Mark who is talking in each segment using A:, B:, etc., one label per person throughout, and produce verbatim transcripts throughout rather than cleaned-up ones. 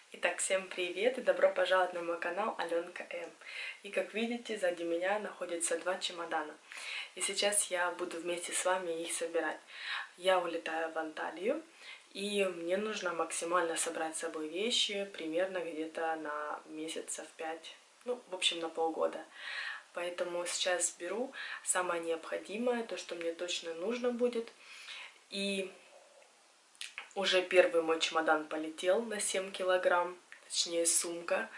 A: Итак, всем привет и добро пожаловать на мой канал Аленка М. И как видите, сзади меня находятся два чемодана. И сейчас я буду вместе с вами их собирать. Я улетаю в Анталию, и мне нужно максимально собрать с собой вещи, примерно где-то на месяцев пять, ну, в общем, на полгода. Поэтому сейчас беру самое необходимое, то, что мне точно нужно будет. И уже первый мой чемодан полетел на семь килограмм, точнее сумка.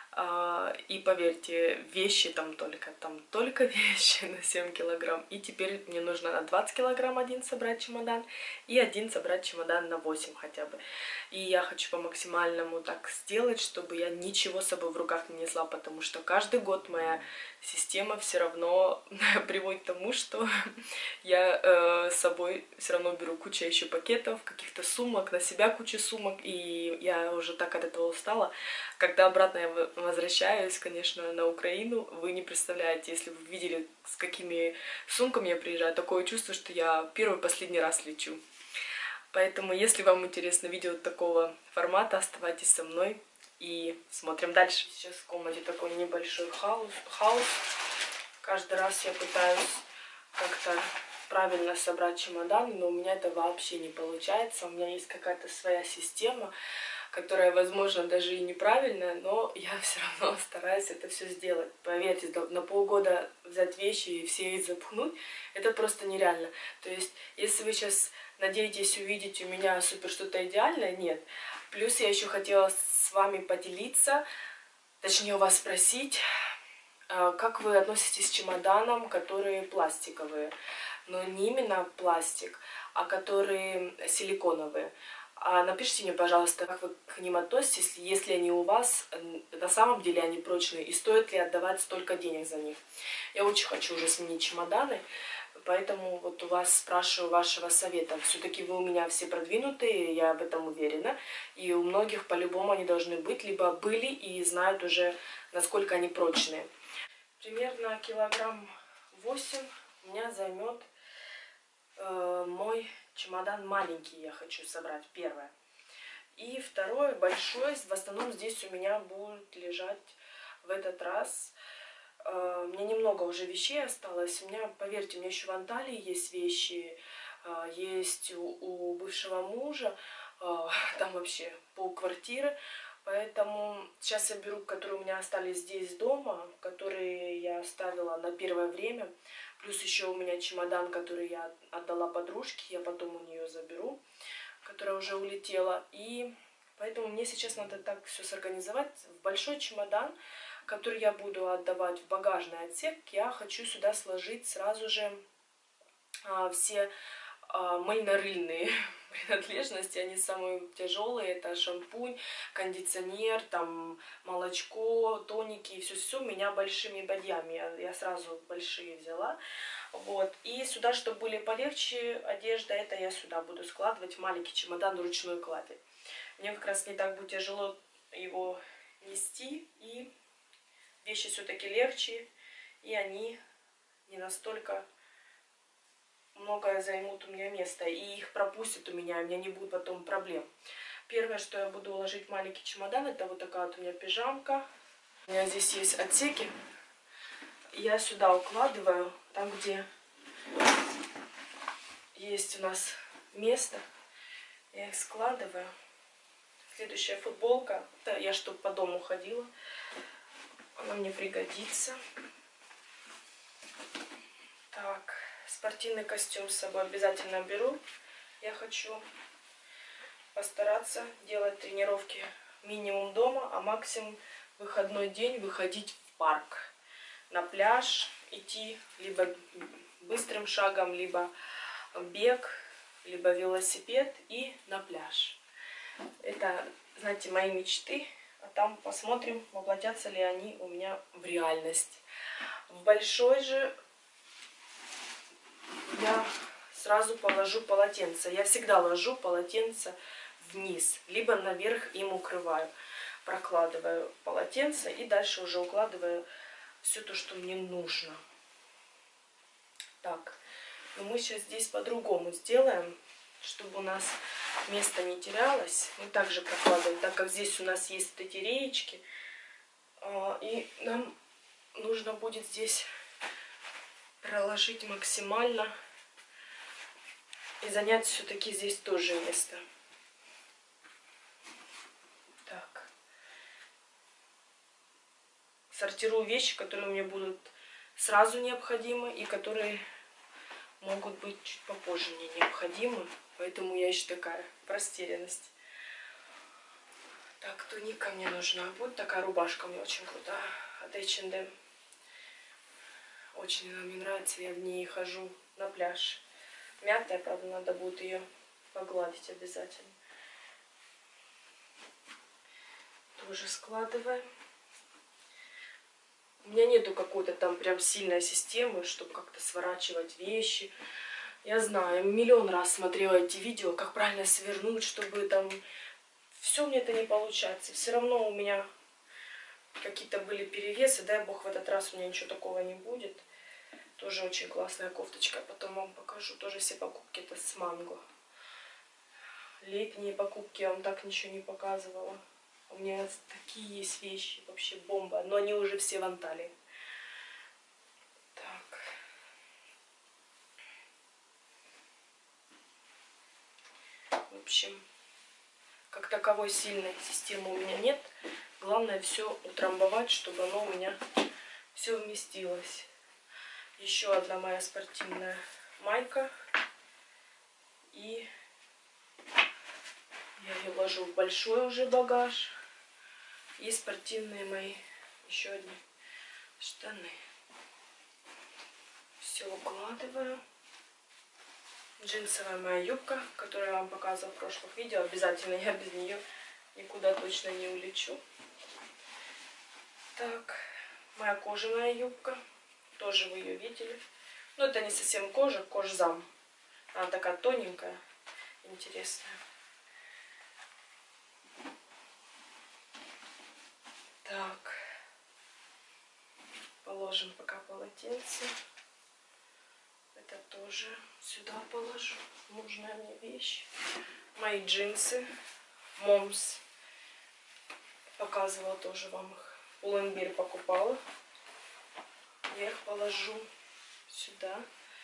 A: И поверьте, вещи там только, там только вещи на семь килограмм. И теперь мне нужно на двадцать килограмм один собрать чемодан и один собрать чемодан на восемь хотя бы. И я хочу по максимальному так сделать, чтобы я ничего с собой в руках не несла, потому что каждый год моя система все равно приводит к тому, что я э, с собой все равно беру кучу еще пакетов, каких-то сумок, на себя кучу сумок, и я уже так от этого устала. Когда обратно я возвращаюсь, конечно, на Украину, вы не представляете, если вы видели, с какими сумками я приезжаю, такое чувство, что я первый и последний раз лечу. Поэтому, если вам интересно видео такого формата, оставайтесь со мной и смотрим дальше. Сейчас в комнате такой небольшой хаос. хаос. Каждый раз я пытаюсь как-то правильно собрать чемодан, но у меня это вообще не получается. У меня есть какая-то своя система, которая, возможно, даже и неправильная, но я все равно стараюсь это все сделать. Поверьте, на полгода взять вещи и все их запхнуть, это просто нереально. То есть, если вы сейчас надеетесь увидеть у меня супер что-то идеальное, нет. Плюс я еще хотела с вами поделиться, точнее у вас спросить, как вы относитесь к чемоданам, которые пластиковые. Но не именно пластик, а которые силиконовые. А напишите мне, пожалуйста, как вы к ним относитесь, если они у вас, на самом деле они прочные, и стоит ли отдавать столько денег за них. Я очень хочу уже сменить чемоданы, поэтому вот у вас спрашиваю вашего совета. Все-таки вы у меня все продвинутые, я об этом уверена, и у многих по-любому они должны быть, либо были и знают уже, насколько они прочные. Примерно килограмм восемь у меня займет э, мой чемодан маленький, я хочу собрать, первое. И второе, большой, в основном здесь у меня будет лежать в этот раз. Э, у меня немного уже вещей осталось. У меня, поверьте, у меня еще в Анталии есть вещи, э, есть у, у бывшего мужа, э, там вообще полквартиры. Поэтому сейчас я беру, которые у меня остались здесь дома, которые я оставила на первое время. Плюс еще у меня чемодан, который я отдала подружке, я потом у нее заберу, которая уже улетела. И поэтому мне сейчас надо так все сорганизовать. В большой чемодан, который я буду отдавать в багажный отсек, я хочу сюда сложить сразу же а, все а, мыльно-рыльные принадлежности, они самые тяжелые, это шампунь, кондиционер, там молочко, тоники, и все-все у меня большими бадьями, я, я сразу большие взяла, вот, и сюда, чтобы были полегче одежда, это я сюда буду складывать в маленький чемодан ручной клади. Мне как раз не так будет тяжело его нести, и вещи все-таки легче, и они не настолько многое займут у меня место, и их пропустят у меня, у меня не будет потом проблем. Первое, что я буду уложить в маленький чемодан, это вот такая вот у меня пижамка. У меня здесь есть отсеки. Я сюда укладываю, там, где есть у нас место, я их складываю. Следующая футболка, это я чтобы по дому ходила, она мне пригодится. Так, спортивный костюм с собой обязательно беру. Я хочу постараться делать тренировки минимум дома, а максимум в выходной день выходить в парк, на пляж, идти либо быстрым шагом, либо бег, либо велосипед и на пляж. Это, знаете, мои мечты, а там посмотрим, воплотятся ли они у меня в реальность. В большой же я сразу положу полотенце. Я всегда ложу полотенце вниз, либо наверх им укрываю. Прокладываю полотенце и дальше уже укладываю все то, что мне нужно. Так, но мы сейчас здесь по-другому сделаем. чтобы у нас место не терялось. Мы также прокладываем, так как здесь у нас есть вот эти реечки. И нам нужно будет здесь проложить максимально и занять все-таки здесь тоже место. Так. Сортирую вещи, которые мне будут сразу необходимы и которые могут быть чуть попозже мне необходимы. Поэтому я еще такая в растерянности. Так, туника мне нужна. Вот такая рубашка мне очень крутая от эйч энд эм. Очень она мне нравится, я в ней хожу на пляж. Мятая, правда, надо будет ее погладить обязательно. Тоже складываем. У меня нету какой-то там прям сильной системы, чтобы как-то сворачивать вещи. Я знаю, миллион раз смотрела эти видео, как правильно свернуть, чтобы там... Все мне это не получается. Все равно у меня какие-то были перевесы. Дай бог, в этот раз у меня ничего такого не будет. Тоже очень классная кофточка. Потом вам покажу. Тоже все покупки это с Манго. Летние покупки я вам так ничего не показывала. У меня такие есть вещи. Вообще бомба. Но они уже все в Анталии. Так. В общем, как таковой сильной системы у меня нет. Главное все утрамбовать, чтобы оно у меня все вместилось. Еще одна моя спортивная майка. И я ее ложу в большой уже багаж. И спортивные мои еще одни штаны. Все укладываю. Джинсовая моя юбка, которую я вам показывала в прошлых видео. Обязательно я без нее никуда точно не улечу. Так, моя кожаная юбка. Тоже вы ее видели. Но это не совсем кожа, кожзам. Она такая тоненькая, интересная. Так. Положим пока полотенце. Это тоже сюда положу. Нужная мне вещь. Мои джинсы. Момс. Показывала тоже вам их. Pull&Bear покупала. Я их положу сюда.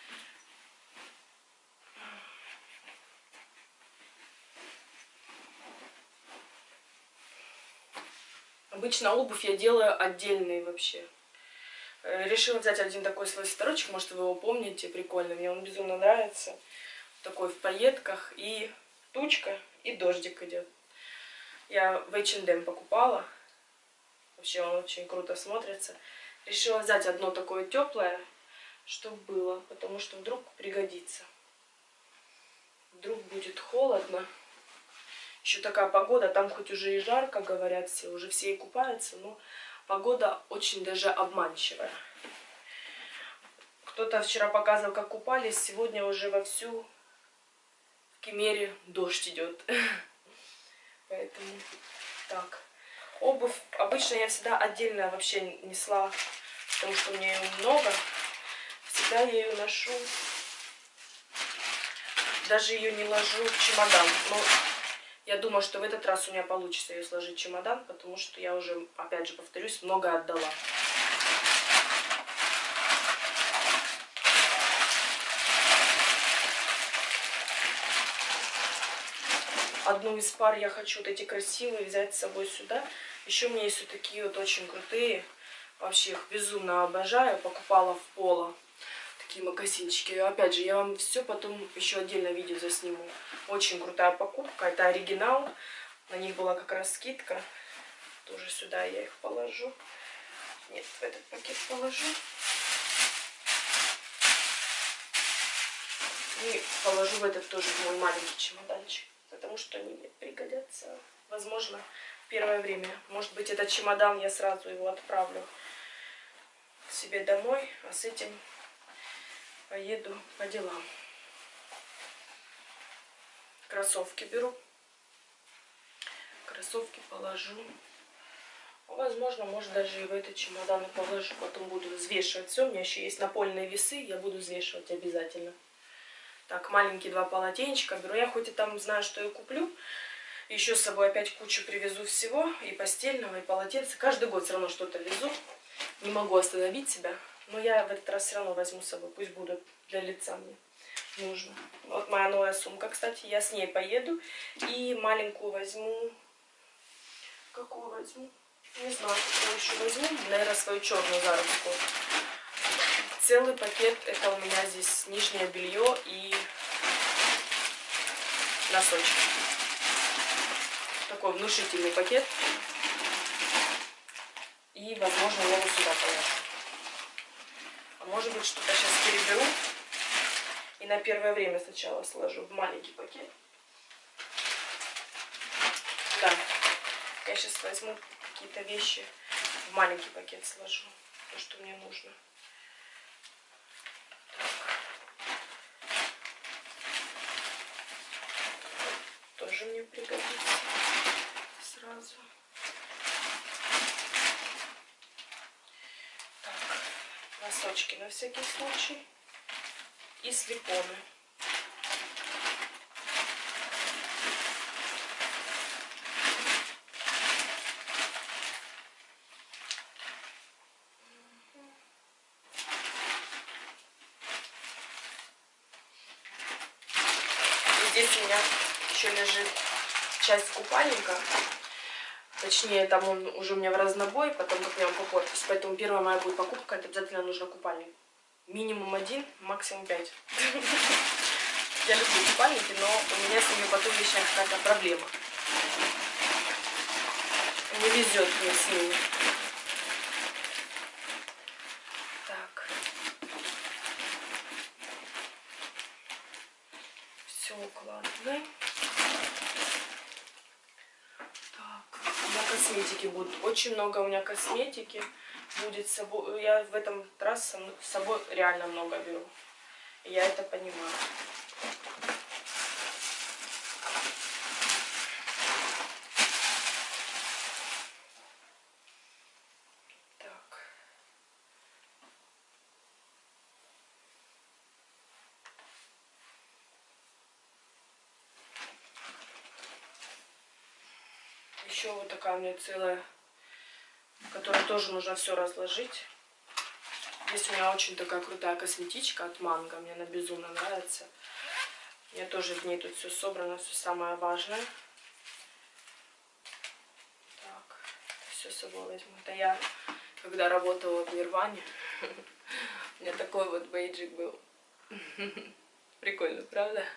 A: Обычно обувь я делаю отдельный вообще. Решила взять один такой свой свитерочек, может вы его помните, прикольный. Мне он безумно нравится. Такой в пайетках, и тучка, и дождик идет. Я в эйч энд эм покупала. Вообще он очень круто смотрится. Решила взять одно такое теплое, чтобы было, потому что вдруг пригодится. Вдруг будет холодно. Еще такая погода, там хоть уже и жарко, говорят все, уже все и купаются, но погода очень даже обманчивая. Кто-то вчера показывал, как купались, сегодня уже вовсю в Кемере дождь идет. Поэтому так. Обувь обычно я всегда отдельно вообще несла, потому что у меня ее много. Всегда я ее ношу. Даже ее не ложу в чемодан. Но я думаю, что в этот раз у меня получится ее сложить в чемодан, потому что я уже, опять же, повторюсь, много отдала. Одну из пар я хочу вот эти красивые взять с собой сюда. Еще у меня есть вот такие вот очень крутые. Вообще их безумно обожаю. Покупала в Поло. Такие мокасинчики. Опять же, я вам все потом еще отдельно видео засниму. Очень крутая покупка. Это оригинал. На них была как раз скидка. Тоже сюда я их положу. Нет, в этот пакет положу. И положу в этот тоже в мой маленький чемоданчик. Потому что они мне пригодятся, возможно, в первое время. Может быть, этот чемодан я сразу его отправлю к себе домой, а с этим поеду по делам. Кроссовки беру. Кроссовки положу. Возможно, может, даже и в этот чемодан и положу. Потом буду взвешивать все. У меня еще есть напольные весы, я буду взвешивать обязательно. Так, маленькие два полотенчика беру. Я хоть и там знаю, что я куплю. Еще с собой опять кучу привезу всего. И постельного, и полотенца. Каждый год все равно что-то везу. Не могу остановить себя. Но я в этот раз все равно возьму с собой. Пусть будут для лица мне нужно. Вот моя новая сумка, кстати. Я с ней поеду. И маленькую возьму. Какую возьму? Не знаю, какую еще возьму. Наверное, свою черную заработку. Целый пакет. Это у меня здесь нижнее белье и носочки. Такой внушительный пакет. И, возможно, я его сюда положу. А может быть, что-то сейчас переберу. И на первое время сначала сложу в маленький пакет. Да. Я сейчас возьму какие-то вещи в маленький пакет сложу. То, что мне нужно. Тоже мне пригодится сразу. Так, носочки на всякий случай. И слипоны. Здесь у меня еще лежит часть купальника. Точнее, там он уже у меня в разнобой, потом как я вам попортюсь. Поэтому первая моя будет покупка, это обязательно нужно купальник. Минимум один, максимум пять. Я люблю купальники, но у меня с ними потом лишняя какая-то проблема. Не везет мне с ними. Так. Все укладываем. Так. У меня косметики будут. Очень много у меня косметики будет с собой. Я в этом раз с собой реально много беру. Я это понимаю. Еще вот такая у меня целая, в которой тоже нужно все разложить. Здесь у меня очень такая крутая косметичка от Манго. Мне она безумно нравится. У меня тоже в ней тут все собрано, все самое важное. Так, все с собой возьму. Это я, когда работала в Нирване, у меня такой вот бейджик был. Прикольно, правда?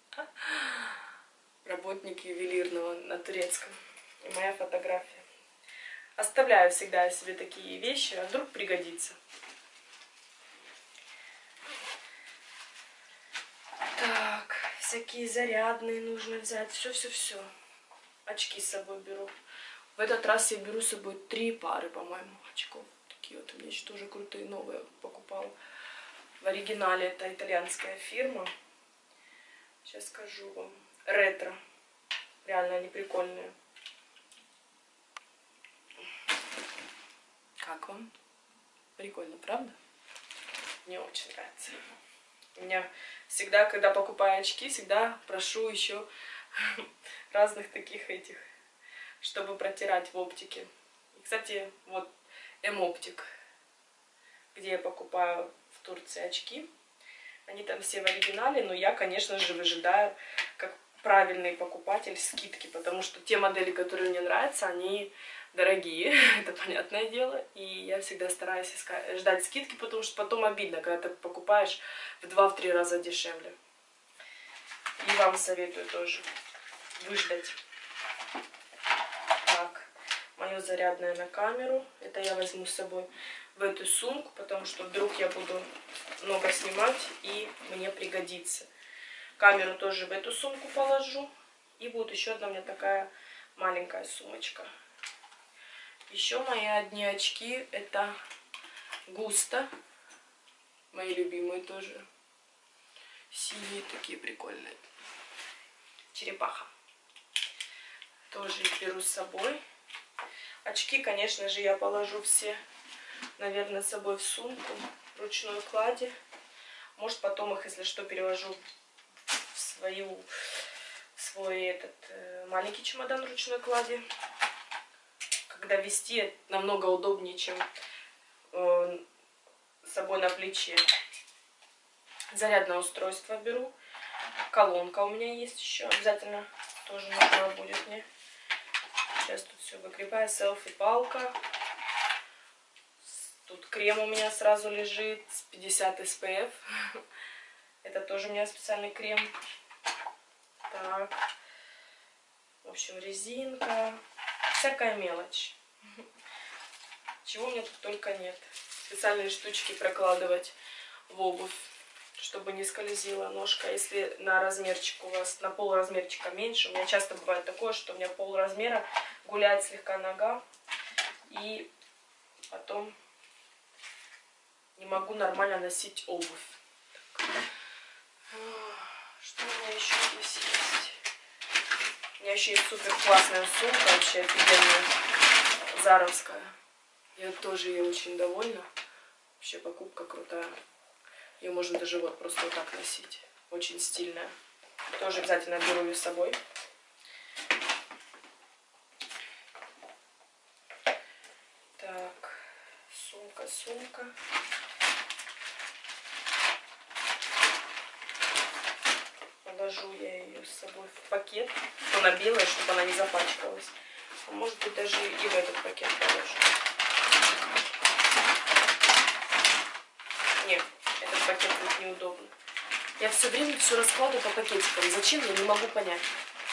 A: Работник ювелирного на турецком. И моя фотография. Оставляю всегда себе такие вещи, а вдруг пригодится. Так, всякие зарядные нужно взять. Все-все-все. Очки с собой беру. В этот раз я беру с собой три пары, по-моему, очков. Такие вот у меня еще тоже крутые, новые покупала. В оригинале это итальянская фирма. Сейчас скажу вам. Ретро. Реально они прикольные. Как вам? Прикольно, правда? Мне очень нравится. У меня всегда, когда покупаю очки, всегда прошу еще разных таких этих, чтобы протирать в оптике. И, кстати, вот М-оптик, где я покупаю в Турции очки. Они там все в оригинале, но я, конечно же, выжидаю, как правильный покупатель, скидки, потому что те модели, которые мне нравятся, они дорогие, это понятное дело, и я всегда стараюсь искать, ждать скидки, потому что потом обидно, когда ты покупаешь в два-три раза дешевле. И вам советую тоже выждать. Так, мое зарядное на камеру, это я возьму с собой в эту сумку, потому что вдруг я буду много снимать и мне пригодится. Камеру тоже в эту сумку положу. И будет еще одна у меня такая маленькая сумочка. Еще мои одни очки, это Густо. Мои любимые тоже. Синие такие прикольные. Черепаха. Тоже их беру с собой. Очки, конечно же, я положу все, наверное, с собой в сумку. Ручной клади. Может, потом их, если что, переложу свою, свой этот э, маленький чемодан ручной клади. Когда вести намного удобнее, чем э, с собой на плече. Зарядное устройство беру. Колонка у меня есть еще. Обязательно тоже нужна будет мне. Сейчас тут все выкрепаю. Селфи-палка. Тут крем у меня сразу лежит с пятьдесят эс пэ эф. Это тоже у меня специальный крем. Так. В общем, резинка. Всякая мелочь. Чего у меня тут только нет. Специальные штучки прокладывать в обувь, чтобы не скользила ножка. Если на размерчик у вас, на пол размерчика меньше, у меня часто бывает такое, что у меня пол размера гуляет слегка нога. И потом не могу нормально носить обувь. Так. Что у меня еще здесь есть? У меня еще есть супер классная сумка, вообще офигенная, заровская. Я тоже ей очень довольна. Вообще покупка крутая. Ее можно даже вот просто вот так носить. Очень стильная. Тоже обязательно беру ее с собой. Так, сумка, сумка. Положу я ее с собой в пакет. Она белая, чтобы она не запачкалась. А может быть даже и в этот пакет положу. Нет, этот пакет будет неудобно. Я все время все раскладываю по пакетикам. Зачем, я не могу понять.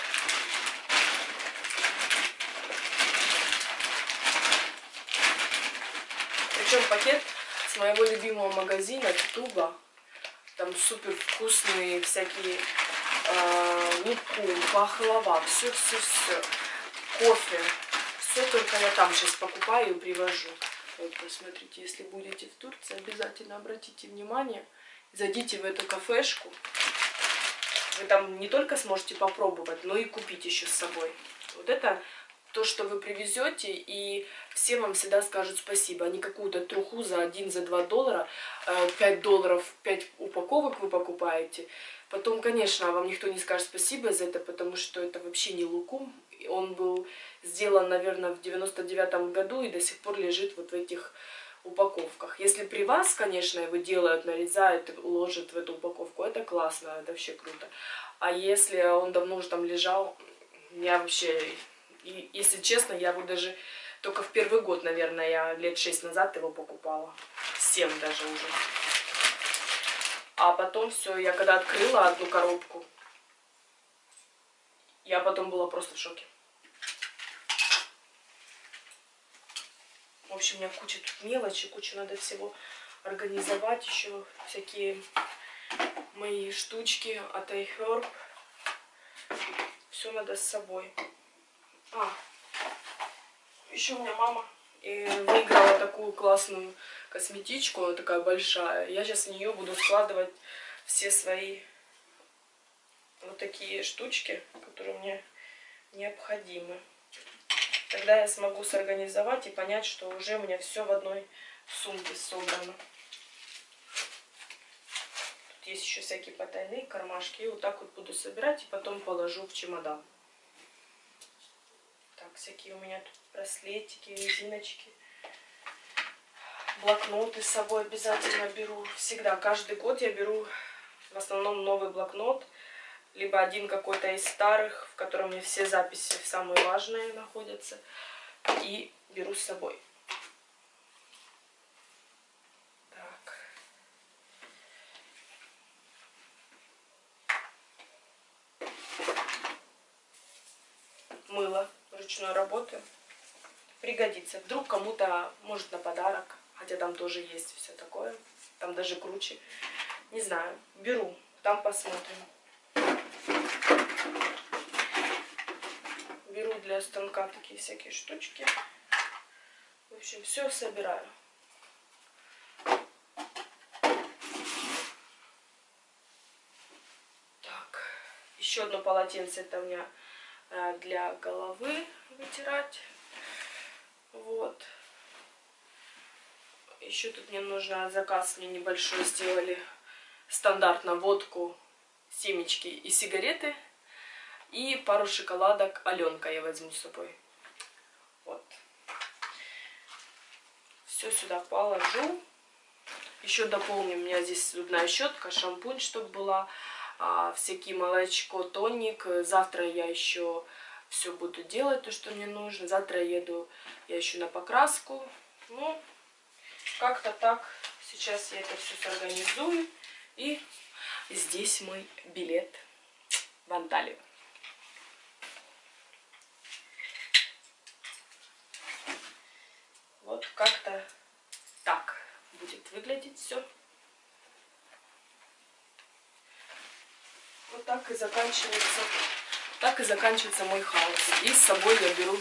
A: Причем пакет с моего любимого магазина Туба. Там супер вкусные всякие э, лукум, пахлава, все-все-все. Кофе. Все только я там сейчас покупаю и привожу. Вот посмотрите, если будете в Турции, обязательно обратите внимание. Зайдите в эту кафешку. Вы там не только сможете попробовать, но и купить еще с собой. Вот это то, что вы привезете, и все вам всегда скажут спасибо. А не какую-то труху за один, за два доллара, пять долларов, пять упаковок вы покупаете. Потом, конечно, вам никто не скажет спасибо за это, потому что это вообще не лукум. Он был сделан, наверное, в девяносто девятом году и до сих пор лежит вот в этих упаковках. Если при вас, конечно, его делают, нарезают, уложат в эту упаковку, это классно, это вообще круто. А если он давно уже там лежал, я вообще, и, если честно, я его даже только в первый год, наверное, я лет шесть назад его покупала. семь даже уже. А потом все, я когда открыла одну коробку, я потом была просто в шоке. В общем, у меня куча тут мелочи, куча надо всего организовать. Еще всякие мои штучки от iHerb. Все надо с собой. А, еще у меня мама выиграла такую классную косметичку, она такая большая. Я сейчас в нее буду складывать все свои вот такие штучки, которые мне необходимы. Тогда я смогу сорганизовать и понять, что уже у меня все в одной сумке собрано. Тут есть еще всякие потайные кармашки. И вот так вот буду собирать и потом положу в чемодан. Так, всякие у меня тут браслетики, резиночки. Блокноты с собой обязательно беру. Всегда, каждый год я беру в основном новый блокнот. Либо один какой-то из старых, в котором у меня все записи самые важные находятся. И беру с собой. Так. Мыло ручной работы. Пригодится. Вдруг кому-то, может, на подарок. Хотя там тоже есть все такое. Там даже круче. Не знаю. Беру. Там посмотрим. Беру для станка такие всякие штучки. В общем, все собираю. Так, еще одно полотенце, это у меня для головы вытирать. Вот. Еще тут мне нужно заказ, мне небольшой сделали. Стандартно водку семечки и сигареты. И пару шоколадок Аленка я возьму с собой. Вот. Все сюда положу. Еще дополню, у меня здесь зубная щетка, шампунь, чтобы была, а, всякие молочко, тоник. Завтра я еще все буду делать, то, что мне нужно. Завтра я еду я еще на покраску. Ну, как-то так. Сейчас я это все сорганизую. И здесь мой билет в Анталию. Вот как-то так будет выглядеть все. Вот так и заканчивается, так и заканчивается мой хаос. И с собой я беру,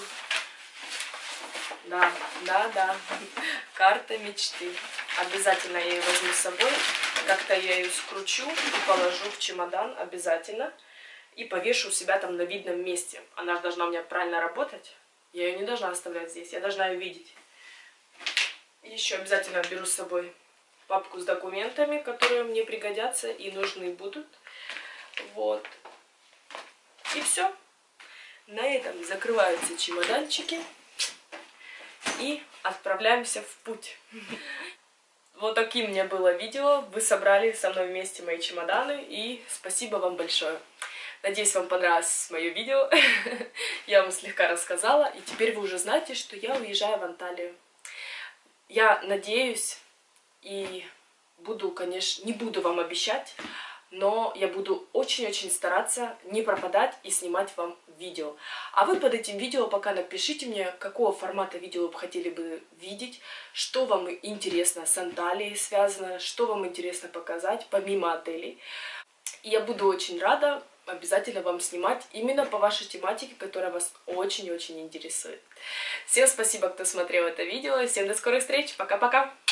A: да, да, да, карта мечты. Обязательно я ее возьму с собой. Как-то я ее скручу и положу в чемодан обязательно. И повешу у себя там на видном месте. Она же должна у меня правильно работать. Я ее не должна оставлять здесь, я должна ее видеть. Еще обязательно беру с собой папку с документами, которые мне пригодятся и нужны будут. Вот. И все. На этом закрываются чемоданчики. И отправляемся в путь. Вот таким у меня было видео. Вы собрали со мной вместе мои чемоданы. И спасибо вам большое. Надеюсь, вам понравилось мое видео. Я вам слегка рассказала. И теперь вы уже знаете, что я уезжаю в Анталию. Я надеюсь и буду, конечно, не буду вам обещать, но я буду очень-очень стараться не пропадать и снимать вам видео. А вы под этим видео пока напишите мне, какого формата видео вы хотели бы видеть, что вам интересно с Анталией связано, что вам интересно показать, помимо отелей. И я буду очень рада обязательно вам снимать именно по вашей тематике, которая вас очень-очень интересует. Всем спасибо, кто смотрел это видео. Всем до скорых встреч. Пока-пока.